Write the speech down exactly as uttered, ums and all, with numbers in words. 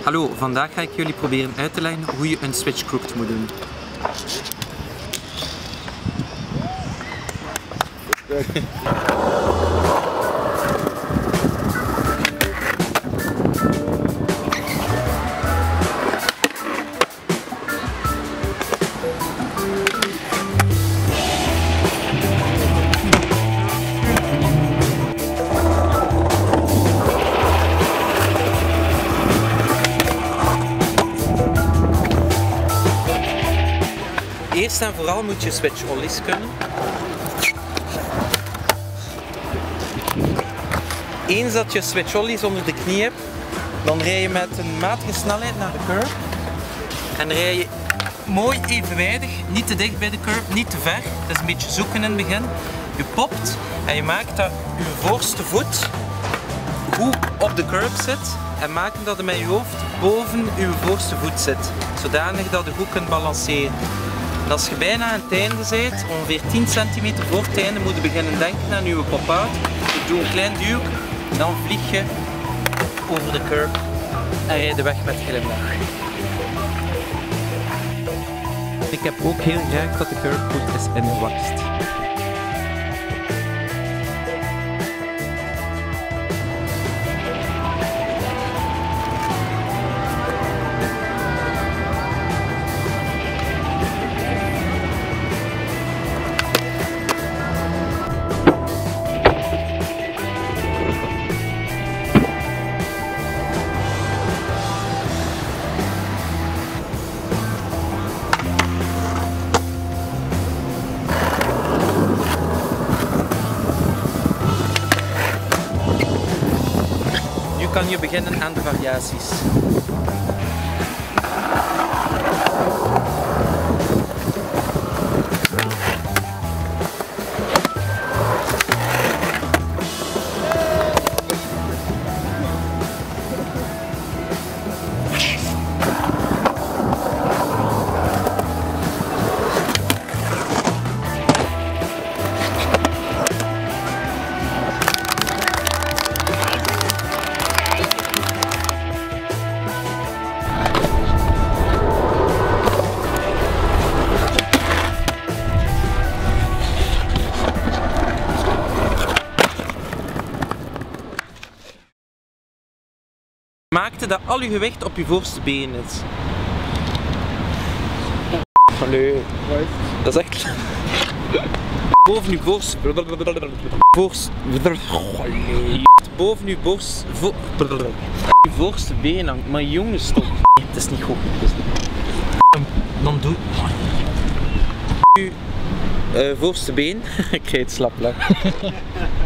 Hallo, vandaag ga ik jullie proberen uit te leggen hoe je een switch crooked moet doen. Eerst en vooral moet je switch ollies kunnen. Eens dat je switch ollies onder de knie hebt, dan rij je met een matige snelheid naar de curb. En dan rij je mooi evenwijdig, niet te dicht bij de curb, niet te ver. Dat is een beetje zoeken in het begin. Je popt en je maakt dat je voorste voet goed op de curb zit. En maak dat je met je hoofd boven je voorste voet zit. Zodanig dat je goed kunt balanceren. En als je bijna aan het einde bent, ongeveer tien centimeter voor het einde, moet je beginnen denken aan je pop-out. Je doet een klein duw, dan vlieg je over de curb en rijd je weg met glimlach. Ik heb ook heel graag dat de curb goed is ingewakst. Nu kan je beginnen aan de variaties. Maakte dat al je gewicht op je voorste been is. Allee, dat is echt... Boven je borst... Borst... Boven je borst... Vo... Je voorste been hangt, maar jongens toch... Nee, het is niet goed. Dan doe je... Je uh, voorste been... Ik krijg het slap.